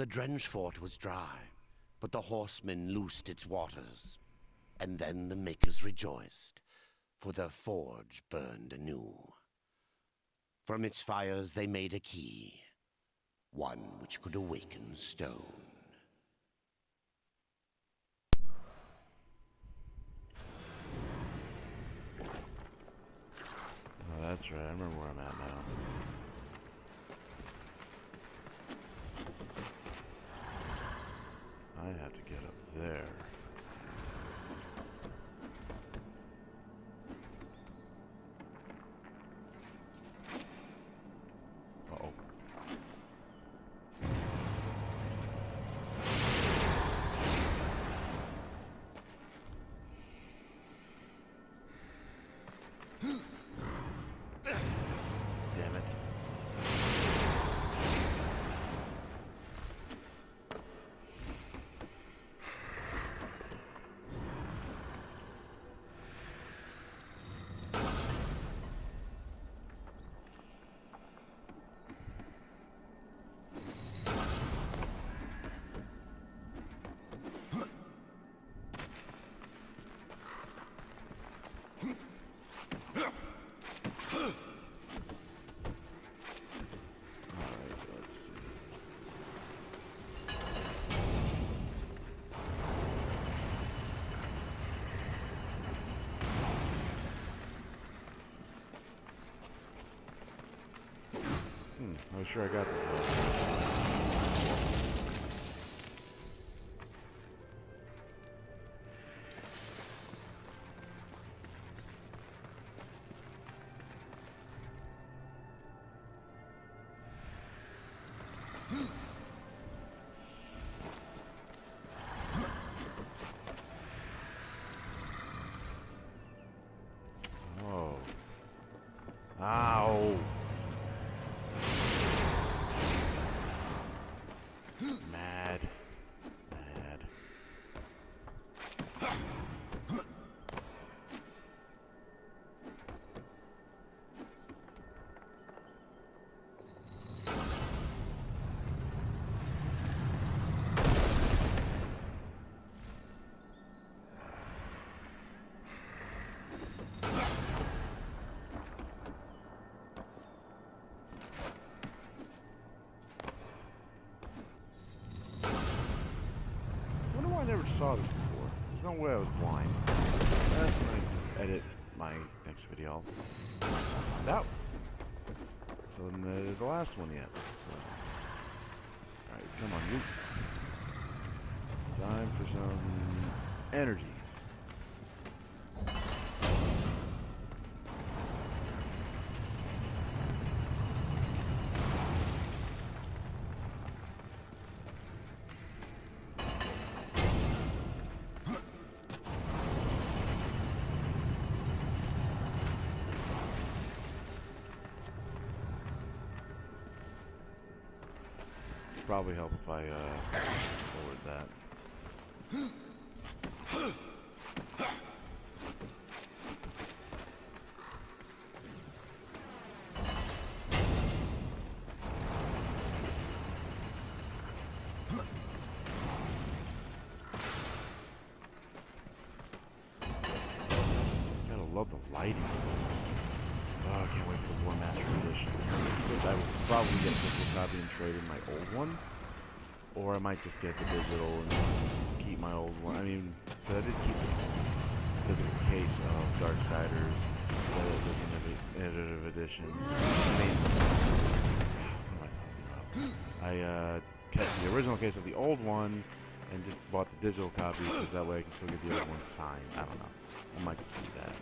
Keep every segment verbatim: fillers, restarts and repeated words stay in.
The drenched fort was dry, but the horsemen loosed its waters. And then the makers rejoiced, for their forge burned anew. From its fires they made a key, one which could awaken stone. Oh, that's right. I remember where I'm at now. I have to get up there. Uh-oh. Damn it. Hmm, I was sure I got this one. Oh. Ow. Mad. Mad. I never saw this before. There's no way I was blind. That's when I edit my next video. That. So then the, the last one yet. So. Alright, come on, you. Time for some energies. Probably help if I uh, forward that. Gotta love the lighting. Oh, I can't wait for the War Master Edition, which I will probably get a physical copy and trade in my old one, or I might just get the digital and keep my old one. I mean, but I did keep the physical case of Darksiders, the editive edition. I mean, what am I talking about? I uh, kept the original case of the old one and just bought the digital copy because that way I can still get the old one signed. I don't know. I might just do that.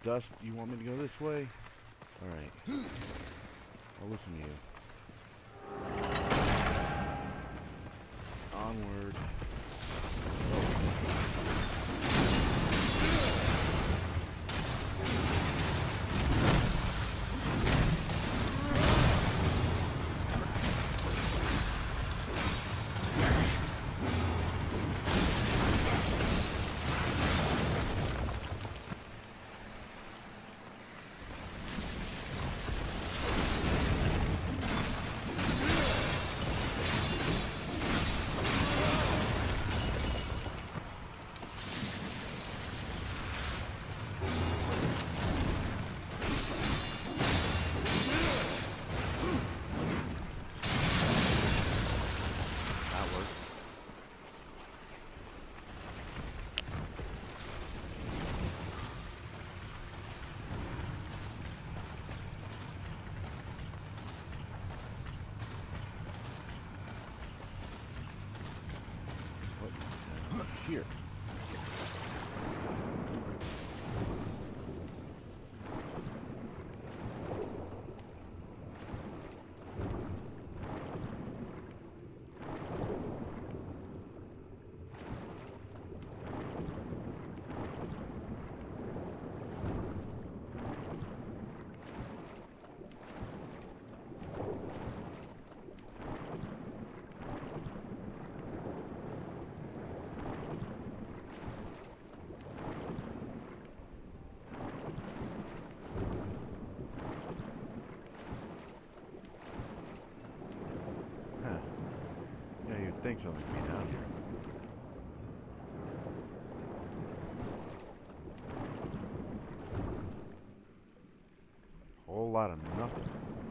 Dust, you want me to go this way? Alright. I'll listen to you. Onward. Here. Think something could be down here. Whole lot of nothing.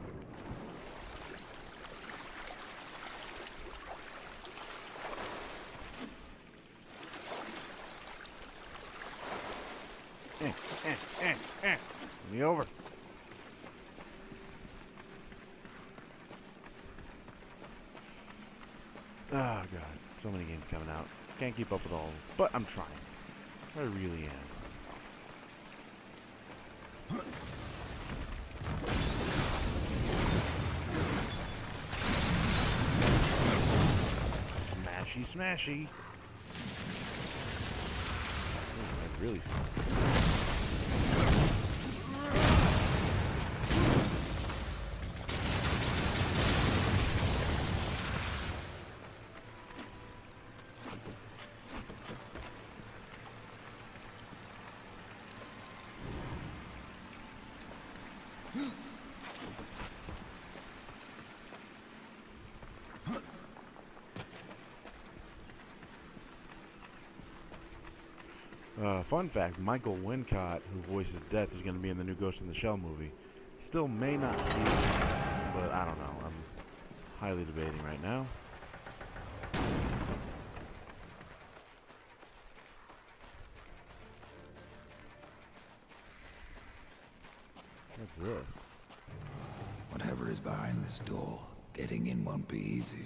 Eh, eh, eh, eh. Me over. Oh god, so many games coming out. Can't keep up with all of them, but I'm trying. I really am. Smashy, smashy. Ooh, that's really fun. Uh, fun fact, Michael Wincott, who voices Death, is going to be in the new Ghost in the Shell movie. Still may not see it, but I don't know. I'm highly debating right now. What's this? Whatever is behind this door, getting in won't be easy.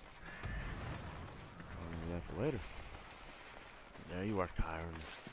I'll leave that for later. There you are, Kyron.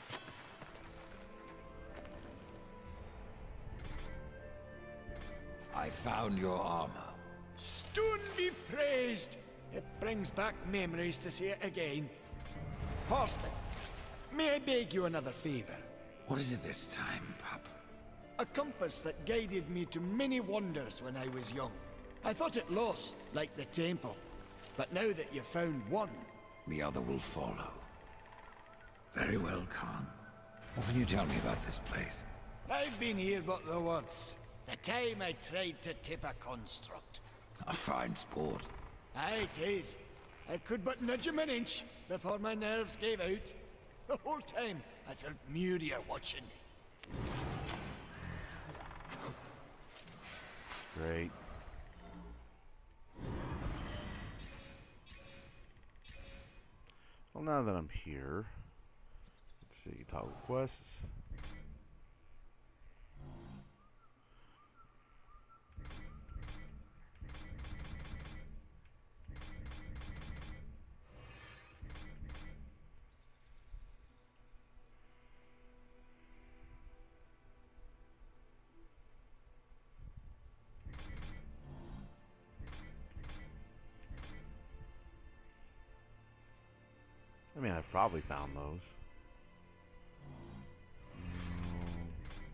I found your armor. Stone be praised! It brings back memories to see it again. Horseman, may I beg you another favor? What is it this time, pup? A compass that guided me to many wonders when I was young. I thought it lost, like the temple. But now that you've found one... the other will follow. Very well, Khan. What can you tell me about this place? I've been here but the once. The time I tried to tip a construct. A fine sport. Aye, it is. I could but nudge him an inch before my nerves gave out. The whole time I felt Muria watching me. Great. Well, now that I'm here, let's see, toggle quests. mean, I've probably found those. Mm.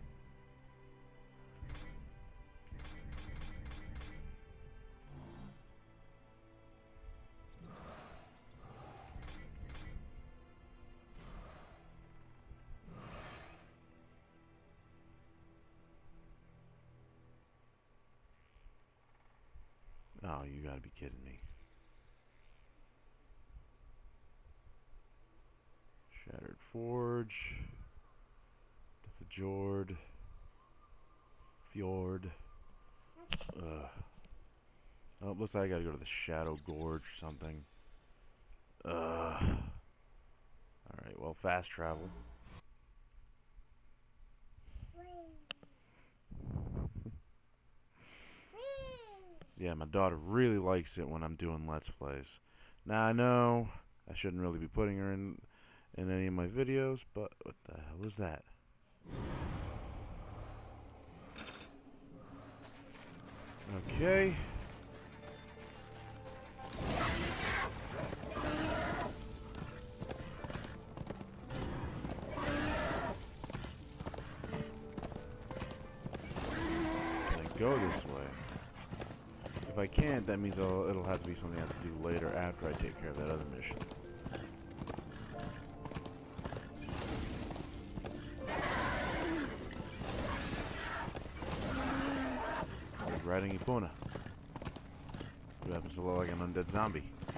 Oh, you gotta be kidding me. Shattered Forge. The Fjord. Fjord. Ugh. Oh, it looks like I gotta go to the Shadow Gorge or something. Ugh. Alright, well, fast travel. Yeah, my daughter really likes it when I'm doing Let's Plays. Now, I know I shouldn't really be putting her in in any of my videos, but what the hell is that? Okay. Can I go this way? If I can't, that means I'll, it'll have to be something I have to do later after I take care of that other mission. Riding Epona. What happens to look like an undead zombie?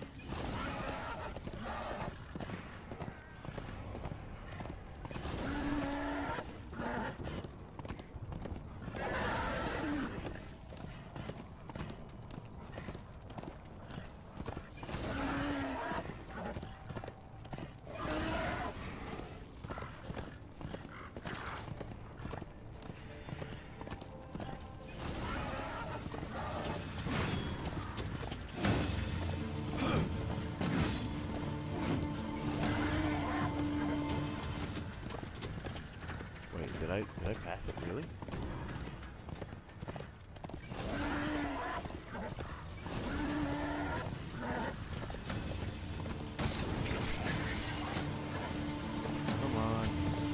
Did I, did I pass it, really? Come on.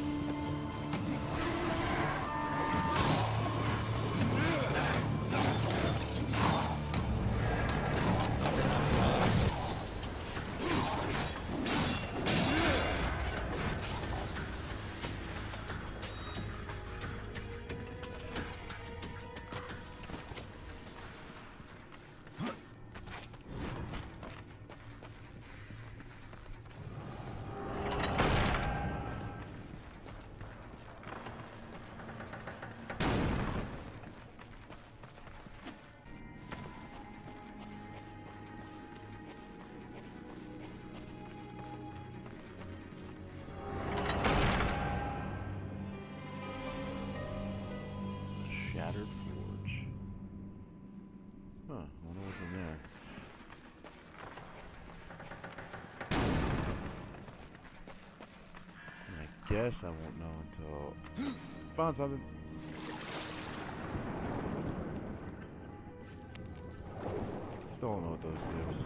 Shattered Forge. Huh, I wonder what's in there. And I guess I won't know until... Found something! Still don't know what those do.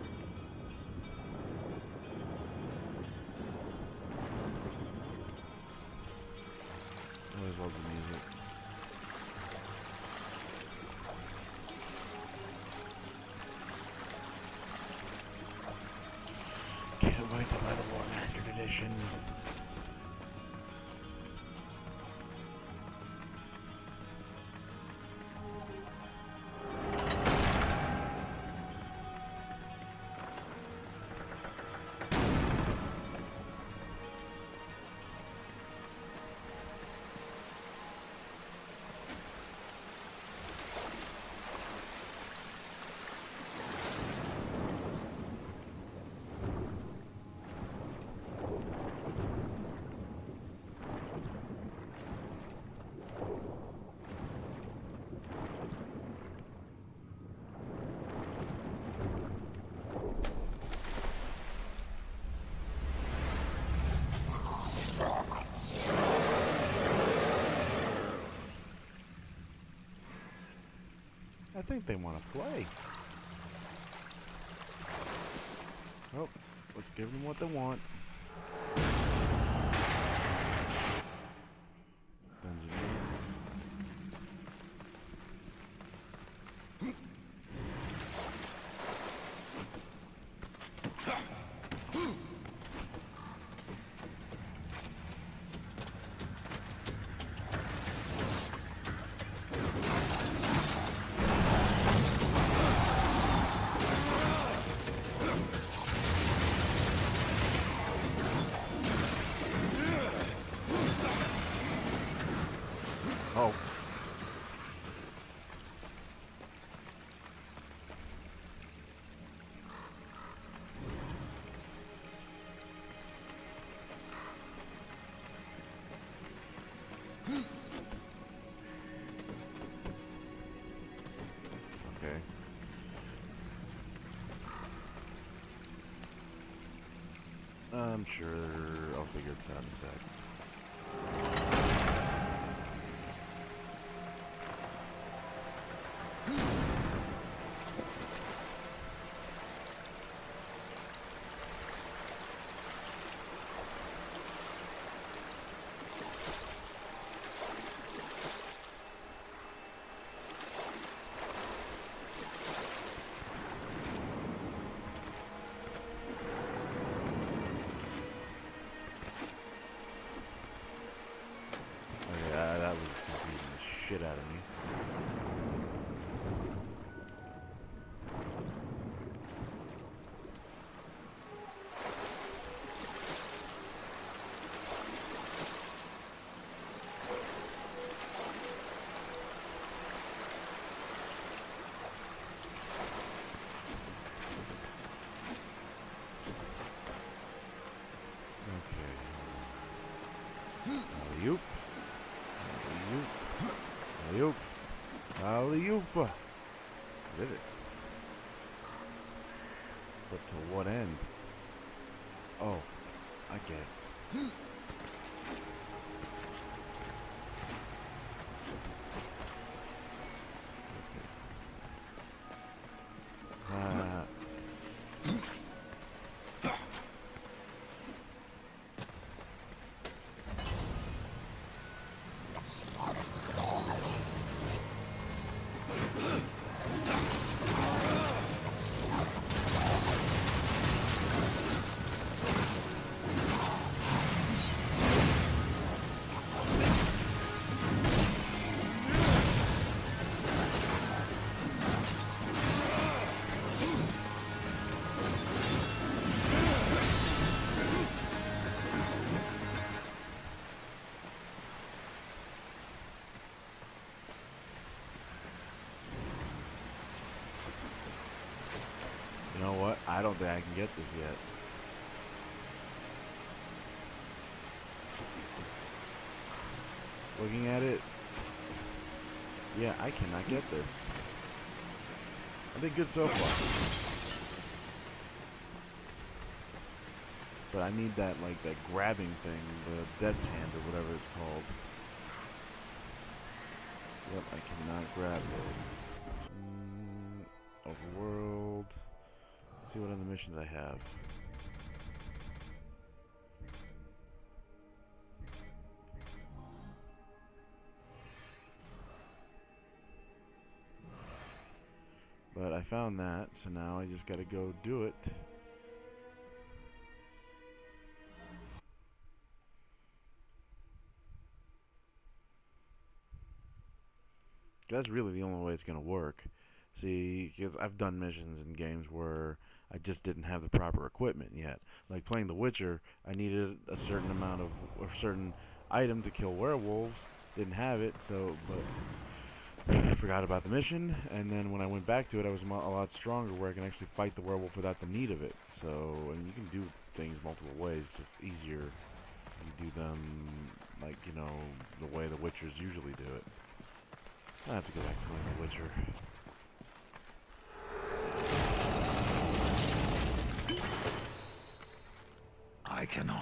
I always love the music. Can't wait to buy the War Mastered Edition. I think they want to play. Oh, let's give them what they want. Dungeon. Oh. Okay. I'm sure I'll figure this out in a sec. Yeah, that was confusing the shit out of me. Okay. Alley-oop. Alley-oop. Alley-oop. Did it. But to what end? Oh, I get it. Uh, You know what? I don't think I can get this yet. Looking at it, yeah, I cannot get this. I've been good so far. But I need that, like, that grabbing thing, the death's hand or whatever it's called. Yep, I cannot grab it. Mm, overworld. Let's see what other missions I have. But I found that, so now I just gotta go do it. That's really the only way it's gonna work. See, because I've done missions in games where I just didn't have the proper equipment yet. Like playing The Witcher, I needed a certain amount of, a certain item to kill werewolves. Didn't have it, so, but I forgot about the mission, and then when I went back to it, I was a lot stronger where I can actually fight the werewolf without the need of it. So, and you can do things multiple ways, it's just easier. You do them, like, you know, the way the Witchers usually do it. I have to go back to playing The Witcher. I cannot.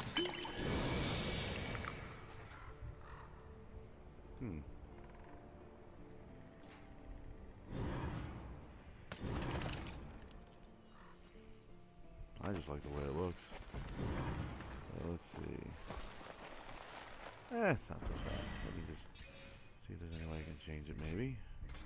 Hmm. I just like the way it looks. Uh, let's see. Eh, it's not so bad. Let me just see if there's any way I can change it, maybe.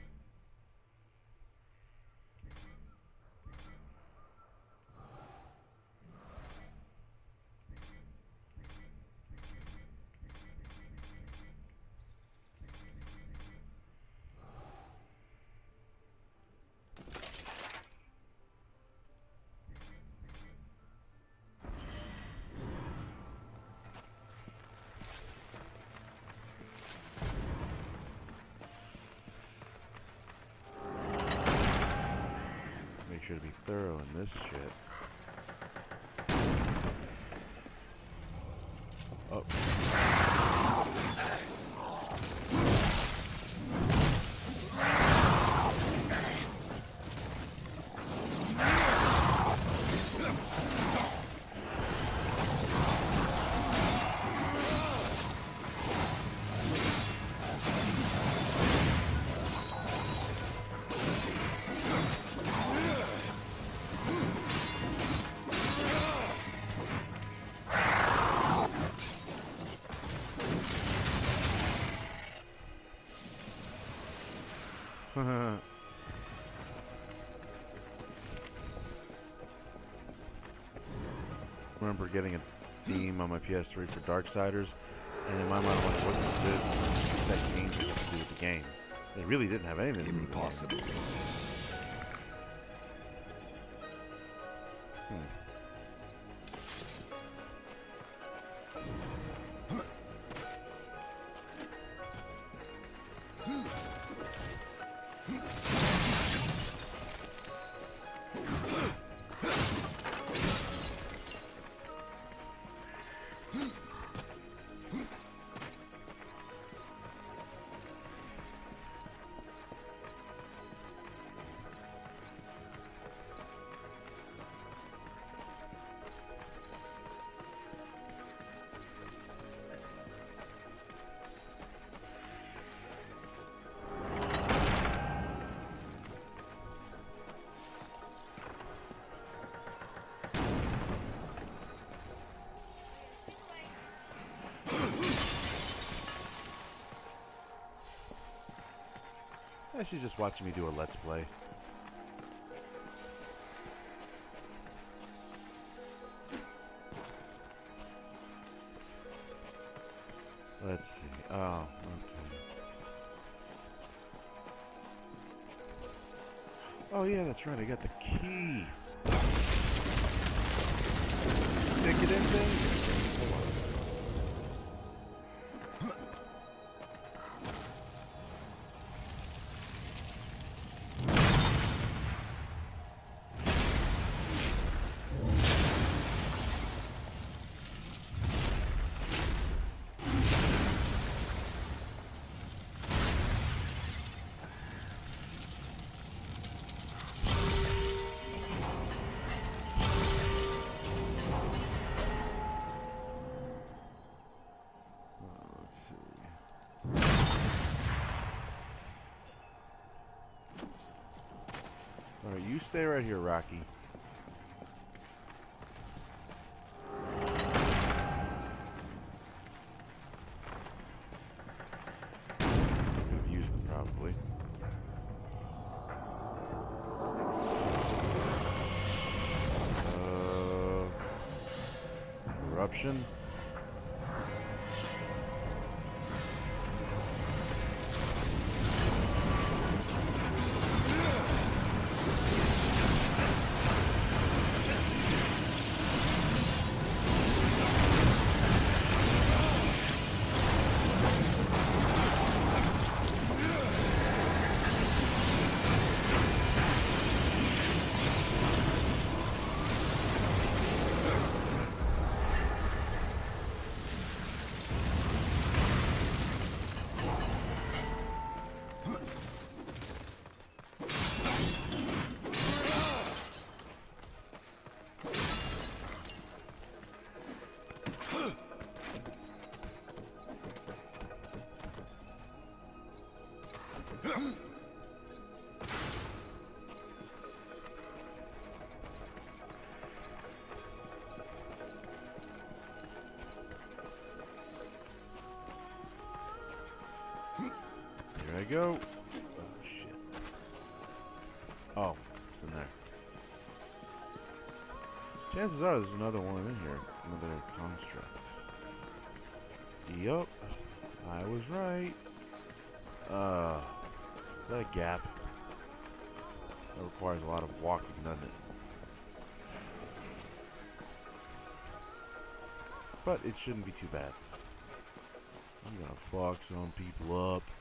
To be thorough in this shit. Oh. Remember getting a theme on my P S three for Darksiders, and in my mind I'm like, what does this that game have to do with the game? It really didn't have anything to do with the game. Impossible. Hmm. Yeah, she's just watching me do a Let's Play. Let's see. Oh, okay. Oh yeah, that's right. I got the key. Stick it in there. Alright, you stay right here, Rocky. We've used them, probably. Uh, eruption. There I go. Oh, shit. Oh, it's in there. Chances are there's another one in here. Another construct. Yup. I was right. Uh, is that a gap? That requires a lot of walking, doesn't it? But it shouldn't be too bad. I'm gonna fuck some people up.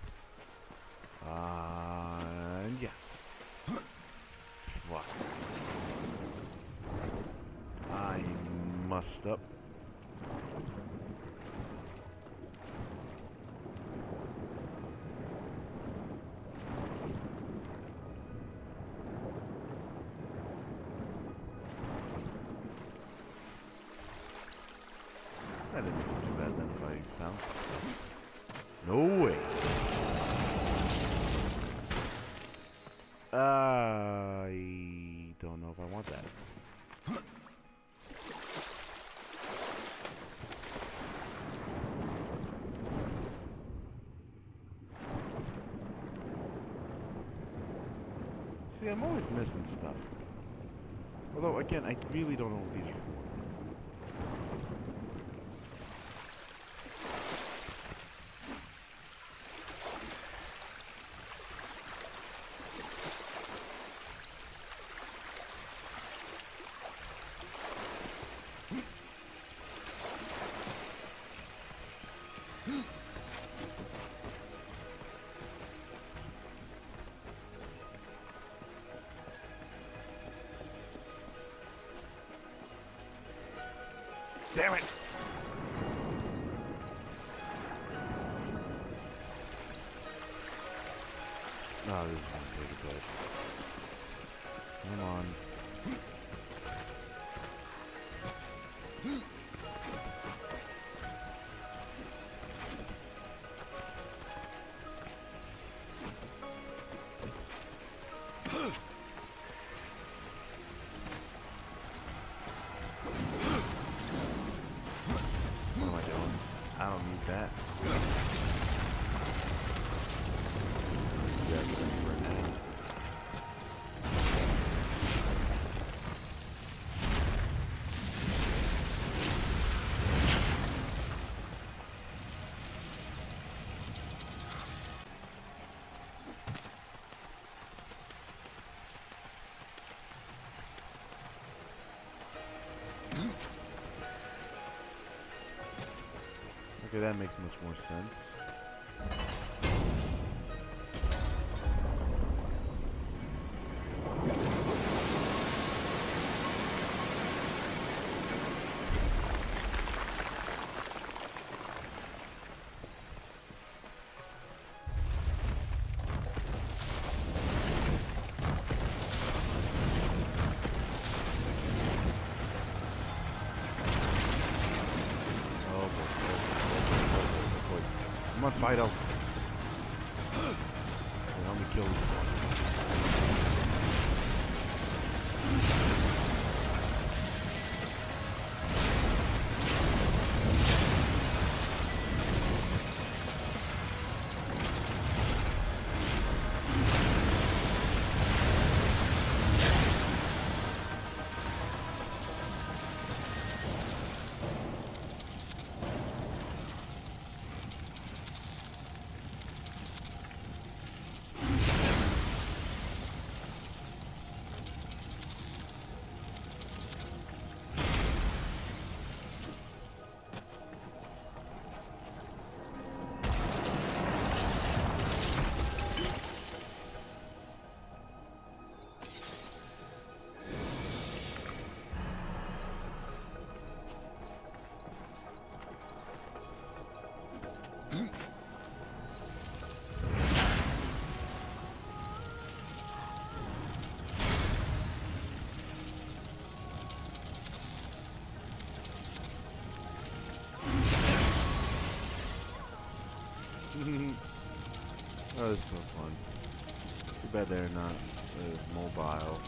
Uh, and yeah. Fuck. I mussed up. That didn't seem too bad then if I found. No way. I don't know if I want that. See, I'm always missing stuff. Although, again, I really don't know what these are for. Damn it! Oh, this is gonna take a bit. Come on. What am I doing? I don't need that. Yeah, ready for an end. Okay, that makes much more sense. Come on, Fido. Okay, help me kill this one. Oh, this is so fun. Too bad they're not as mobile.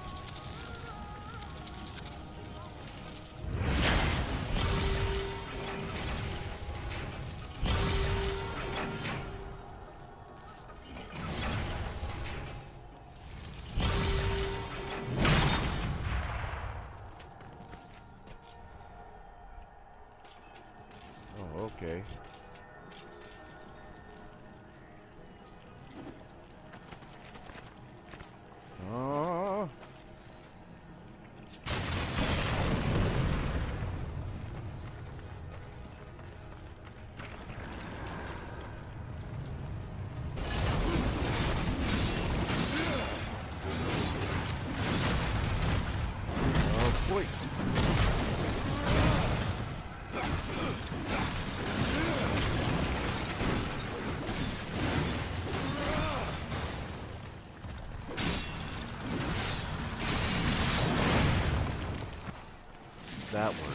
that work.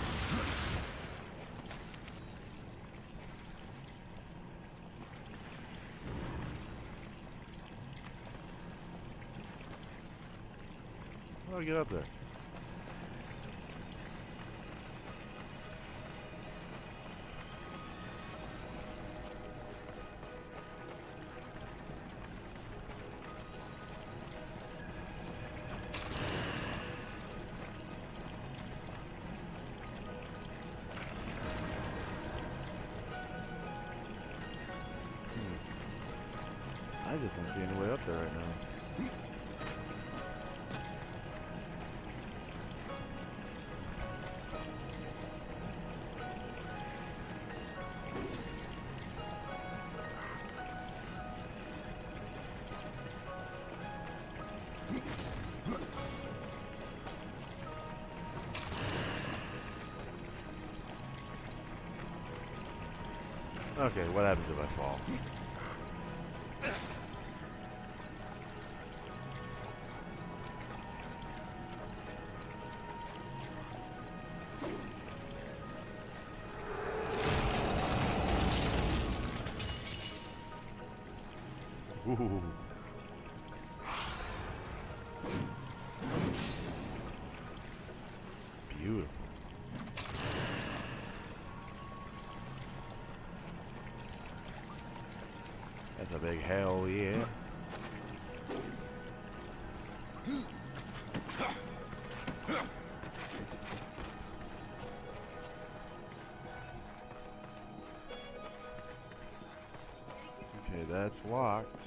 How do I get up there? I just don't see any way up there right now. Okay, what happens if I fall? Ooh. Beautiful. That's a big hell, yeah. Okay, that's locked.